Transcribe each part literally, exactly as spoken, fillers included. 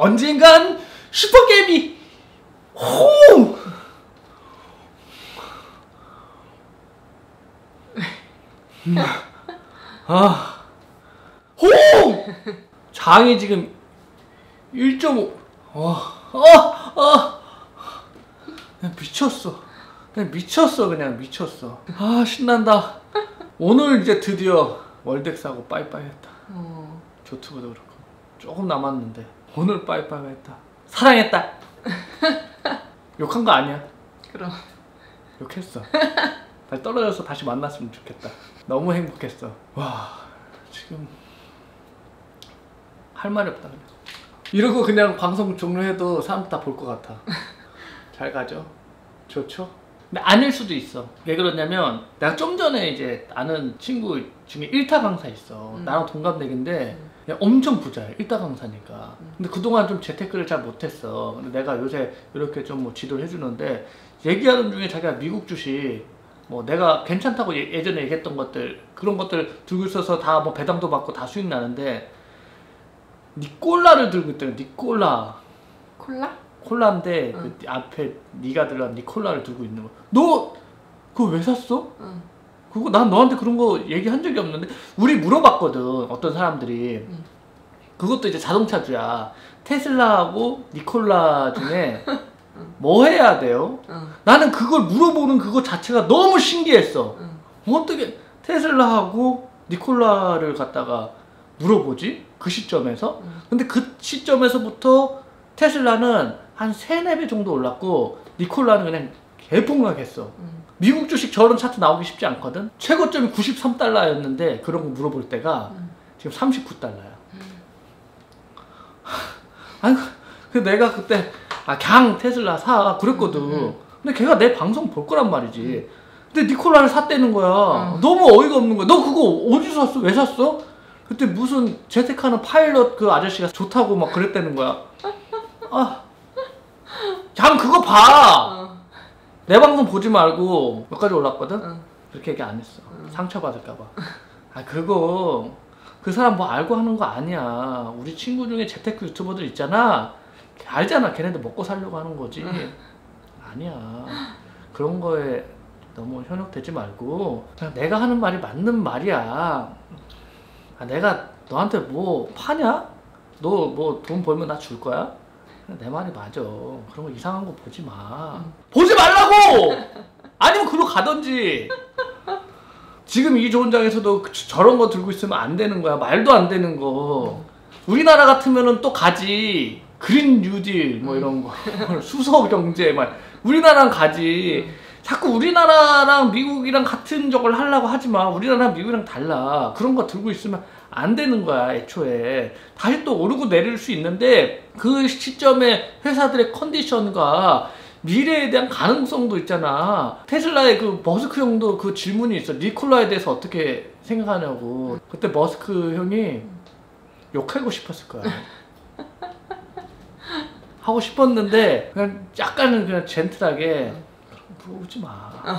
언젠간 슈퍼게임이 홍! 아, 홍! 장이 지금 일 점 오. 어, 어, 어. 그냥 미쳤어. 그냥 미쳤어. 그냥 미쳤어. 아, 신난다. 오늘 이제 드디어 월덱스하고 빠이빠이 했다. 어. 조투브도 그렇고. 조금 남았는데 오늘 빠이빠이 했다. 사랑했다. 욕한 거 아니야. 그럼. 욕했어. 다시 떨어져서 다시 만났으면 좋겠다. 너무 행복했어. 와, 지금 할 말이 없다 그냥. 이러고 그냥 방송 종료해도 사람 다 볼 것 같아. 잘 가죠? 좋죠? 근데 아닐 수도 있어. 왜 그러냐면 내가 좀 전에 이제 아는 친구 중에 일타 강사 있어. 음. 나랑 동갑내기인데 음. 엄청 부자야. 일타 강사니까. 음. 근데 그동안 좀 재테크를 잘 못했어. 근데 내가 요새 이렇게 좀 뭐 지도를 해주는데 얘기하는 중에 자기가 미국 주식 뭐 내가 괜찮다고 예, 예전에 얘기했던 것들 그런 것들 들고 있어서 다 뭐 배당도 받고 다 수익 나는데 니콜라를 들고 있더니 니콜라 콜라? 콜라인데 응. 그 앞에 니가 들어간 니콜라를 들고 있는 거. 너 그거 왜 샀어? 응. 그거 난 너한테 그런 거 얘기한 적이 없는데 우리 물어봤거든. 어떤 사람들이 응. 그것도 이제 자동차주야. 테슬라하고 니콜라 중에 응. 뭐 해야 돼요? 응. 나는 그걸 물어보는 그거 자체가 너무 신기했어. 응. 어떻게 테슬라하고 니콜라를 갖다가 물어보지? 그 시점에서? 응. 근데 그 시점에서부터 테슬라는 한 세네 배 정도 올랐고 니콜라는 그냥 개폭락했어. 응. 미국 주식 저런 차트 나오기 쉽지 않거든? 최고점이 구십삼 달러였는데 그런 거 물어볼 때가 응. 지금 삼십구 달러야. 응. 아니 그 내가 그때 아 그냥 테슬라 사 그랬거든. 응, 응. 근데 걔가 내 방송 볼 거란 말이지. 근데 니콜라를 샀다는 거야. 응. 너무 어이가 없는 거야. 너 그거 어디서 샀어? 왜 샀어? 그때 무슨 재택하는 파일럿 그 아저씨가 좋다고 막 그랬다는 거야. 아, 그냥 그거 봐. 어. 내 방송 보지 말고 몇 가지 올랐거든? 어. 그렇게 얘기 안 했어. 어. 상처받을까봐. 아, 그거 그 사람 뭐 알고 하는 거 아니야. 우리 친구 중에 재테크 유튜버들 있잖아. 알잖아. 걔네들 먹고 살려고 하는 거지. 어. 아니야. 그런 거에 너무 현혹되지 말고 그냥 내가 하는 말이 맞는 말이야. 아, 내가 너한테 뭐 파냐? 너 뭐 돈 벌면 나 줄 거야? 내 말이 맞아. 그런 거 이상한 거 보지 마. 응. 보지 말라고! 아니면 그로 가던지. 지금 이 좋은 장에서도 저런 거 들고 있으면 안 되는 거야. 말도 안 되는 거. 응. 우리나라 같으면은 또 가지. 그린 뉴딜 뭐 이런 거. 수소 경제 막. 우리나라는 가지. 응. 자꾸 우리나라랑 미국이랑 같은 적을 하려고 하지 마. 우리나라랑 미국이랑 달라. 그런 거 들고 있으면 안 되는 거야, 애초에. 다시 또 오르고 내릴 수 있는데 그 시점에 회사들의 컨디션과 미래에 대한 가능성도 있잖아. 테슬라의 그 머스크 형도 그 질문이 있어. 니콜라에 대해서 어떻게 생각하냐고. 그때 머스크 형이 욕하고 싶었을 거야. 하고 싶었는데 그냥 약간은 그냥 젠틀하게 물어보지 마. 어.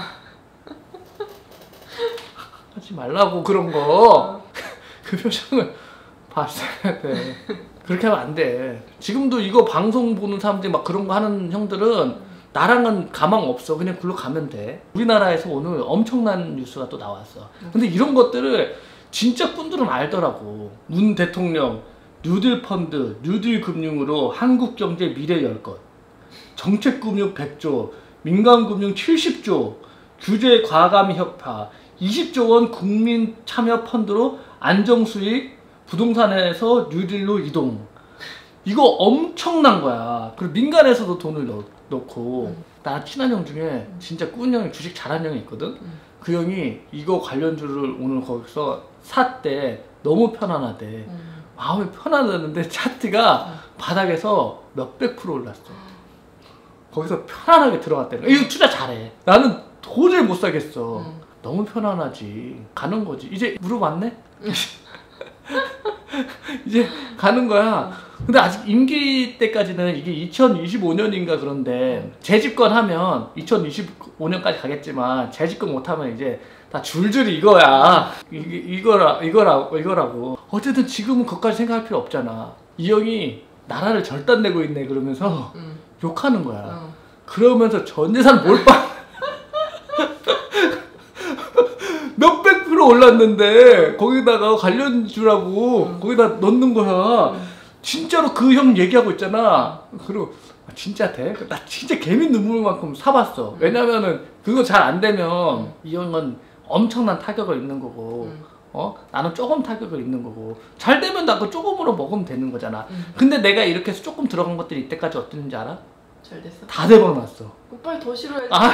하지 말라고 그런 거. 어. 그 표정을 봤어야 돼. 그렇게 하면 안 돼. 지금도 이거 방송 보는 사람들이 막 그런 거 하는 형들은 나랑은 가망 없어. 그냥 글로 가면 돼. 우리나라에서 오늘 엄청난 뉴스가 또 나왔어. 근데 이런 것들을 진짜 분들은 알더라고. 문 대통령 뉴딜 펀드, 뉴딜 금융으로 한국 경제 미래 열 것. 정책금융 백 조, 민간금융 칠십 조, 규제 과감 혁파, 이십조 원 국민 참여 펀드로 안정수익, 부동산에서 뉴딜로 이동. 이거 엄청난 거야. 그리고 민간에서도 돈을 넣, 넣고 음. 나 친한 형 중에 진짜 꾼 형이 주식 잘하는 형이 있거든. 음. 그 형이 이거 관련주를 오늘 거기서 샀대. 너무 편안하대. 음. 마음이 편안했는데 차트가 음. 바닥에서 몇백 프로 올랐어. 거기서 편안하게 들어갔대. 이거 투자 잘해. 나는 도저히 못 사겠어. 음. 너무 편안하지. 가는 거지. 이제 물어봤네? 이제 가는 거야. 근데 아직 임기 때까지는 이게 이천이십오 년인가 그런데 재집권 하면 이천이십오 년까지 가겠지만 재집권 못하면 이제 다 줄줄이 이거야. 이, 이거라, 이거라, 이거라고. 어쨌든 지금은 그것까지 생각할 필요 없잖아. 이 형이 나라를 절단내고 있네 그러면서 응. 욕하는 거야. 어. 그러면서 전 재산 몰빵 몇백 프로 올랐는데 거기다가 관련주라고 응. 거기다 넣는 거야. 응. 진짜로 그 형 얘기하고 있잖아. 그리고 아, 진짜 돼? 나 진짜 개미 눈물만큼 사봤어. 왜냐면은 그거 잘 안 되면 응. 이 형은 엄청난 타격을 입는 거고 응. 어? 나는 조금 타격을 입는 거고 잘 되면 나 그 조금으로 먹으면 되는 거잖아. 응. 근데 내가 이렇게 해서 조금 들어간 것들이 이때까지 어땠는지 알아? 잘 됐어? 다 대박 났어. 오빠를 더 싫어해야지. 아,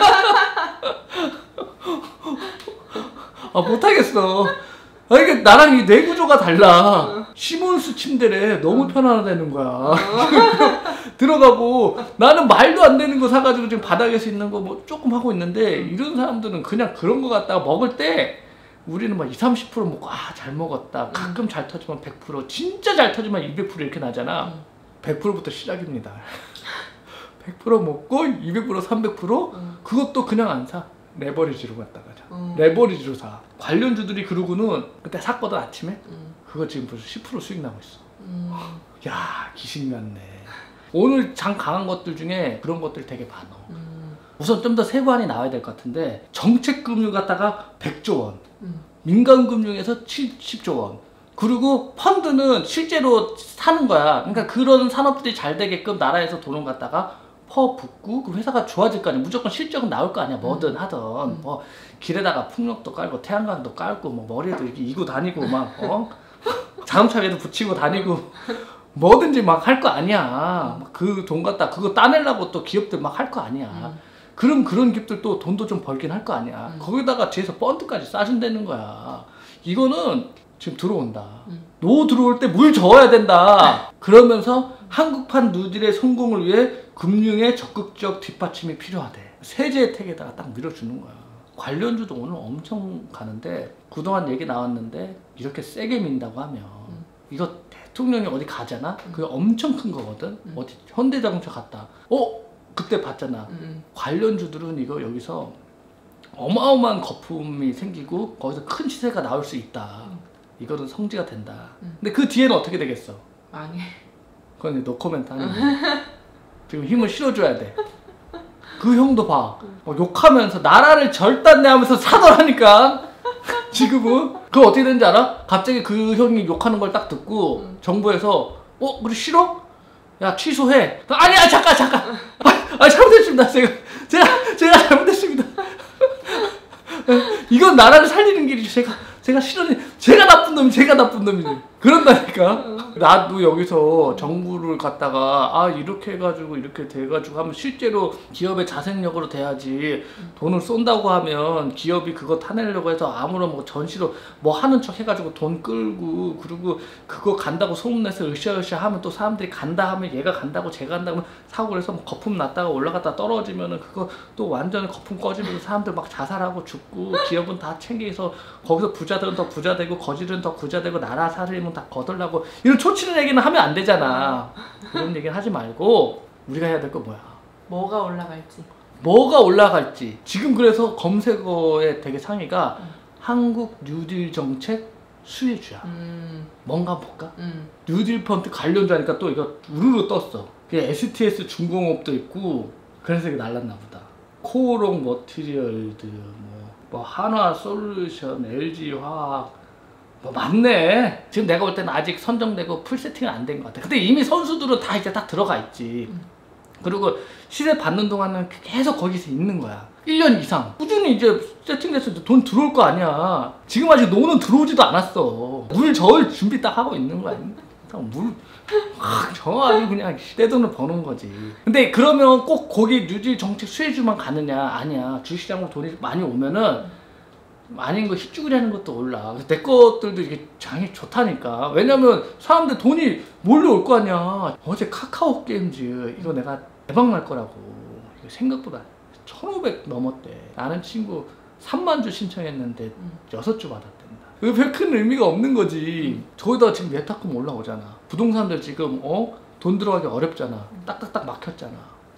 아 못하겠어. 아 이게 나랑 이 뇌구조가 달라. 시몬스 침대래 너무 편안하다는 거야. 들어가고 나는 말도 안 되는 거 사가지고 지금 바닥에서 있는 거 뭐 조금 하고 있는데 이런 사람들은 그냥 그런 거 갖다가 먹을 때 우리는 막 이십, 삼십 퍼센트 먹고 아 잘 먹었다. 가끔 잘 터지면 백 퍼센트 진짜 잘 터지면 이백 퍼센트 이렇게 나잖아. 응. 백 퍼센트부터 시작입니다. 백 퍼센트 먹고 이백 퍼센트, 삼백 퍼센트 응. 그것도 그냥 안 사. 레버리지로 갖다가 자. 응. 레버리지로 사. 관련주들이 그러고는 그때 샀거든 아침에. 응. 그거 지금 벌써 십 퍼센트 수익 나고 있어. 응. 야 귀신 같네. 오늘 장 강한 것들 중에 그런 것들 되게 많아. 응. 우선 좀 더 세부안이 나와야 될 것 같은데 정책금융 갖다가 백조 원, 응. 민간금융에서 칠십조 원, 그리고 펀드는 실제로 사는 거야. 그러니까 그런 산업들이 잘 되게끔 나라에서 돈을 갖다가 퍼붓고 그 회사가 좋아질 거 아니야. 무조건 실적은 나올 거 아니야. 뭐든 하든 음. 뭐 길에다가 풍력도 깔고 태양광도 깔고 뭐 머리에도 이렇게 이고 다니고 막 어? 자동차에도 붙이고 다니고 뭐든지 막 할 거 아니야. 그 돈 갖다 그거 따내려고 또 기업들 막 할 거 아니야. 음. 그럼 그런 기업들 또 돈도 좀 벌긴 할 거 아니야. 음. 거기다가 뒤에서 펀드까지 싸준다는 거야. 이거는 지금 들어온다. 음. 노 들어올 때 물 저어야 된다. 그러면서 한국판 뉴딜의 성공을 위해 금융의 적극적 뒷받침이 필요하대. 세제 혜택에다가 딱 밀어주는 거야. 관련주도 오늘 엄청 가는데 그동안 얘기 나왔는데 이렇게 세게 민다고 하면 음. 이거 대통령이 어디 가잖아? 음. 그게 엄청 큰 거거든? 음. 어디 현대자동차 갔다. 어? 그때 봤잖아. 응. 관련주들은 이거 여기서 어마어마한 거품이 생기고 거기서 큰 시세가 나올 수 있다. 음. 이거는 성지가 된다. 음. 근데 그 뒤에는 어떻게 되겠어? 망해. 그건 이제 노코멘트 하는 거야. 지금 힘을 실어줘야 돼. 그 형도 봐. 어, 욕하면서 나라를 절단내 하면서 사더라니까. 지금은. 그거 어떻게 되는지 알아? 갑자기 그 형이 욕하는 걸 딱 듣고 음. 정부에서 어? 우리 싫어? 야 취소해. 아니야 잠깐 잠깐. 아, 아 잘못했습니다. 제가 제가 제가 잘못했습니다. 이건 나라를 살리는 길이지. 제가 제가 싫어니 제가 나쁜 놈이 제가 나쁜 놈이지. 그런다니까. 나도 여기서 정부를 갖다가 아 이렇게 해가지고 이렇게 돼가지고 하면 실제로 기업의 자생력으로 돼야지. 돈을 쏜다고 하면 기업이 그거 타내려고 해서 아무런 뭐 전시로 뭐 하는 척 해가지고 돈 끌고 그리고 그거 간다고 소문내서 으쌰으쌰 하면 또 사람들이 간다 하면 얘가 간다고 제가 간다고 하면 사고 해서 뭐 거품 났다가 올라갔다 떨어지면은 그거 또 완전 거품 꺼지면서 사람들 막 자살하고 죽고 기업은 다 챙겨서 거기서 부자들은 더 부자 되고 거지들은 더 부자 되고 나라 살림은 다 거덜나고 이런 초치는 얘기는 하면 안 되잖아. 그런 얘기는 하지 말고 우리가 해야 될 거 뭐야? 뭐가 올라갈지. 뭐가 올라갈지. 지금 그래서 검색어에 되게 상위가 음. 한국 뉴딜 정책 수혜주야. 음. 뭔가 한번 볼까? 음. 뉴딜 펀드 관련주 하니까 또 이거 우르르 떴어. 에스티에스 중공업도 있고 그래서 이게 날랐나 보다. 코오롱 머티리얼드 뭐, 뭐 한화 솔루션, 엘지 화학 뭐 많네. 지금 내가 볼 때는 아직 선정되고 풀 세팅은 안 된 것 같아. 근데 이미 선수들은 다 이제 딱 들어가 있지. 음. 그리고 시세 받는 동안은 계속 거기서 있는 거야. 일 년 이상 꾸준히 이제 세팅돼서 이제 돈 들어올 거 아니야. 지금 아직 노는 들어오지도 않았어. 물 저을 준비 딱 하고 있는 거야. 물 확 저아주 그냥 내 돈을 버는 거지. 근데 그러면 꼭 거기 뉴딜 정책 수혜주만 가느냐? 아니야. 주식시장으로 돈이 많이 오면은 아닌 거 힙죽이라는 것도 올라. 내 것들도 이게 장이 좋다니까. 왜냐면 사람들 돈이 몰려올 거 아니야. 어제 카카오 게임즈 이거 내가 대박 날 거라고. 이거 생각보다 천오백 넘었대. 아는 친구 삼만 주 신청했는데 음. 여섯 주 받았댄다. 이거 별 큰 의미가 없는 거지. 음. 저기다가 지금 예탁금 올라오잖아. 부동산들 지금 어? 돈 들어가기 어렵잖아. 딱딱딱 막혔잖아.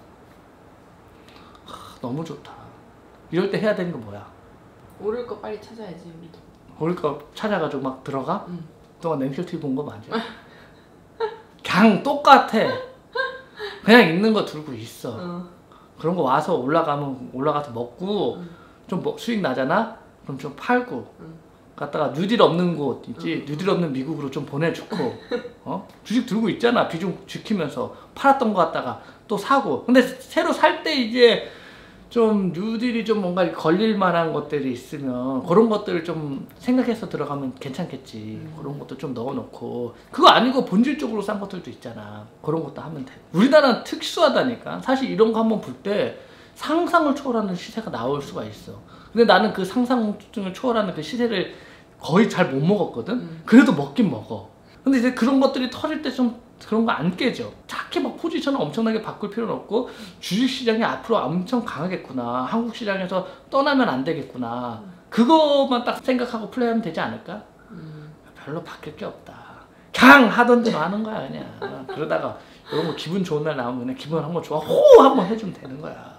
하, 너무 좋다. 이럴 때 해야 되는 거 뭐야? 오를 거 빨리 찾아야지 우리도. 오를 거 찾아가지고 막 들어가? 응. 그동안 냉철 티비 본 거 맞아? 그냥 똑같아. 그냥 있는 거 들고 있어. 어. 그런 거 와서 올라가면 올라가서 먹고 응. 좀 뭐 수익 나잖아? 그럼 좀 팔고 응. 갔다가 뉴딜 없는 곳 있지? 뉴딜 없는 미국으로 좀 보내주고 어? 주식 들고 있잖아. 비중 지키면서 팔았던 거 갖다가 또 사고. 근데 새로 살 때 이제 좀 뉴딜이 좀 뭔가 걸릴 만한 것들이 있으면 그런 것들을 좀 생각해서 들어가면 괜찮겠지. 음. 그런 것도 좀 넣어놓고 그거 아니고 본질적으로 싼 것들도 있잖아. 그런 것도 하면 돼. 우리나라는 특수하다니까. 사실 이런 거 한번 볼 때 상상을 초월하는 시세가 나올 수가 있어. 근데 나는 그 상상을 초월하는 그 시세를 거의 잘 못 먹었거든. 음. 그래도 먹긴 먹어. 근데 이제 그런 것들이 터질 때 좀 그런 거 안 깨져. 착히 막 포지션을 엄청나게 바꿀 필요는 없고 주식시장이 앞으로 엄청 강하겠구나. 한국 시장에서 떠나면 안 되겠구나. 그것만 딱 생각하고 플레이하면 되지 않을까? 음. 별로 바뀔 게 없다. 그냥 하던 대로 하는 거야 그냥. 그러다가 이런 거 기분 좋은 날 나오면 그냥 기분 한번 좋아 호 한번 해주면 되는 거야.